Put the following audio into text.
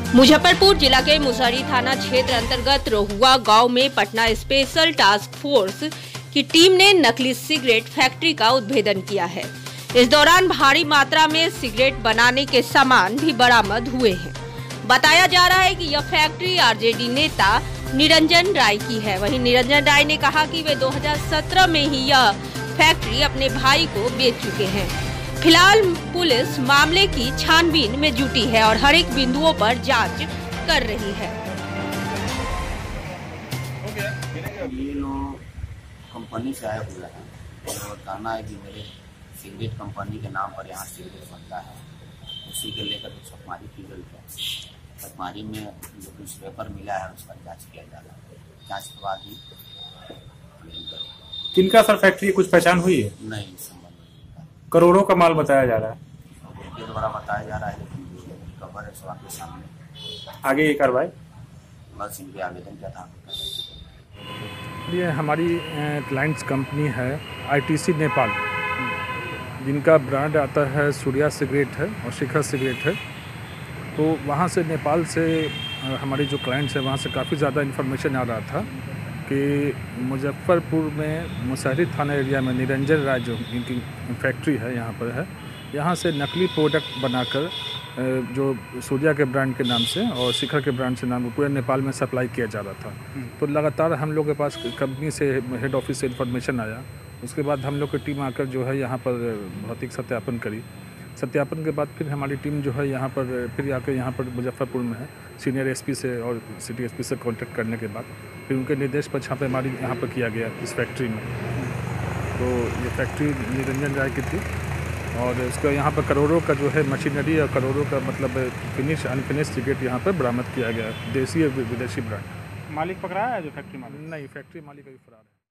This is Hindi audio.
मुजफ्फरपुर जिला के मुसहरी थाना क्षेत्र अंतर्गत रहुआ गांव में पटना स्पेशल टास्क फोर्स की टीम ने नकली सिगरेट फैक्ट्री का उद्भेदन किया है। इस दौरान भारी मात्रा में सिगरेट बनाने के सामान भी बरामद हुए हैं। बताया जा रहा है कि यह फैक्ट्री आरजेडी नेता निरंजन राय की है। वहीं निरंजन राय ने कहा कि वे 2017 में ही यह फैक्ट्री अपने भाई को बेच चुके हैं। फिलहाल पुलिस मामले की छानबीन में जुटी है और हर एक बिंदुओं पर जांच कर रही है। ये लोग कंपनी से आए हुए हैं और कहना है कि मेरे सिगरेट कंपनी के नाम पर यहाँ सिगरेट बनता है, उसी के लेकर के छापेमारी की गई है। छापेमारी में जो कुछ पेपर मिला है उसका जांच किया जा रहा है। जांच के बाद ही किनका सर फैक्ट्री कुछ पहचान हुई है? नहीं, करोड़ों का माल बताया जा रहा है। उनके द्वारा बताया जा रहा है, लेकिन खबर है सब आपके सामने। आगे ये कार्रवाई बस इनके आवेदन क्या था। ये हमारी क्लाइंट्स कंपनी है आईटीसी नेपाल, जिनका ब्रांड आता है सूर्या सिगरेट है और शिखर सिगरेट है। तो वहाँ से नेपाल से हमारे जो क्लाइंट्स हैं वहाँ से काफ़ी ज़्यादा इन्फॉर्मेशन आ रहा था कि मुजफ्फरपुर में मुसहरी थाना एरिया में निरंजन राय जो इनकी फैक्ट्री है यहाँ पर है, यहाँ से नकली प्रोडक्ट बनाकर जो सूर्या के ब्रांड के नाम से और शिखर के ब्रांड से नाम पूरे नेपाल में सप्लाई किया जा रहा था। तो लगातार हम लोग के पास कंपनी से हेड ऑफिस से इन्फॉर्मेशन आया। उसके बाद हम लोग की टीम आकर जो है यहाँ पर भौतिक सत्यापन करी। सत्यापन के बाद फिर हमारी टीम जो है यहाँ पर फिर आकर यहाँ पर मुजफ्फरपुर में है सीनियर एसपी से और सिटी एसपी से कांटेक्ट करने के बाद फिर उनके निर्देश पर छापेमारी यहाँ पर किया गया इस फैक्ट्री में। तो ये फैक्ट्री निरंजन राय की थी और उसका यहाँ पर करोड़ों का जो है मशीनरी और करोड़ों का मतलब फिनिश अनफिनिश सिगरेट यहाँ पर बरामद किया गया, देसी और विदेशी ब्रांड। मालिक पकड़ा है जो फैक्ट्री मालिक? नहीं, फैक्ट्री मालिक अभी फरार है।